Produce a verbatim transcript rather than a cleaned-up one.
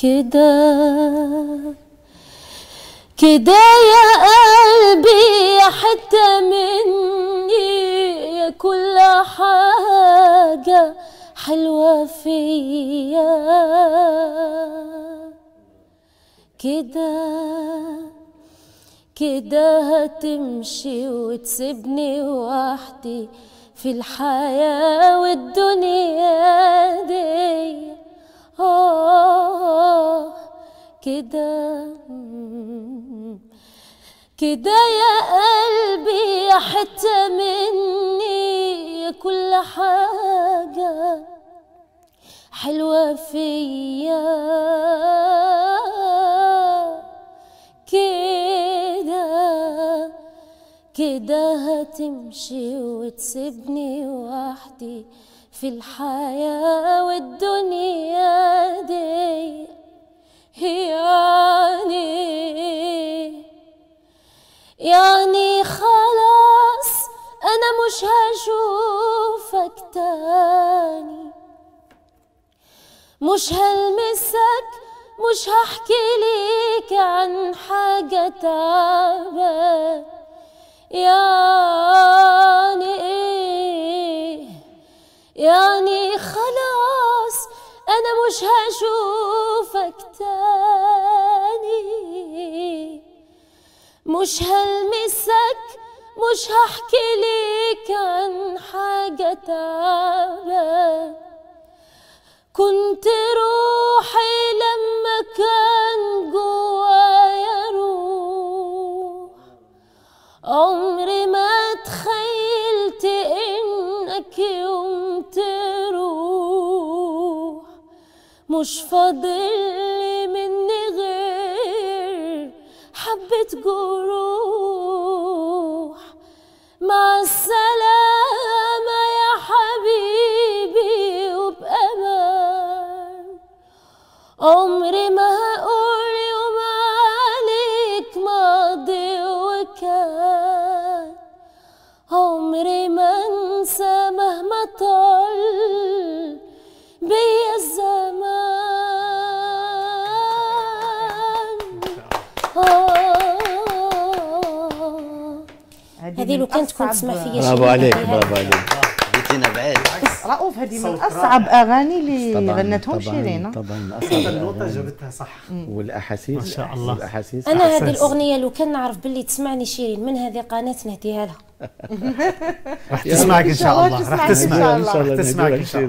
كده كده يا قلبي يا حتة مني، يا كل حاجة حلوة فيا. كده كده هتمشي وتسيبني وحدي في الحياة والدنيا دي. آه كده كده يا قلبي يا حتة مني، يا كل حاجة حلوة فيا. كده كده هتمشي وتسيبني وحدي في الحياة والدنيا دي. يعني يعني خلاص أنا مش هشوفك تاني، مش هلمسك، مش هحكي ليك عن حاجة تعبان. يعني ايه؟ يعني خلاص أنا مش هشوفك تاني، مش هلمسك، مش هحكي ليك عن حاجة تعبان. كنت روحي لما كان جوايا روح، عمري ما تخيلت إنك يوم تروح. مش فاضل مني غير حبة جروح. مع السلامة يا حبيبي وبأمان، عمري ما هقول يوم عليك ماضي وكان. عمري ما انسى مهما طال بيا الزمان. هذه لو كانت كنت تسمع فيا شي. برافو عليك برافو عليك، جيتينا بعيد. رؤوف هذه من اصعب اغاني اللي غنتهم شيرين. طبعا اصعب النوطه جابتها صح، والاحاسيس ما شاء الله. والاحاسيس. انا هذه الاغنيه لو كان نعرف باللي تسمعني شيرين من هذه قناه نهديها لها. راح تسمعك ان شاء الله، راح تسمعك ان شاء الله، راح تسمعك ان شاء الله.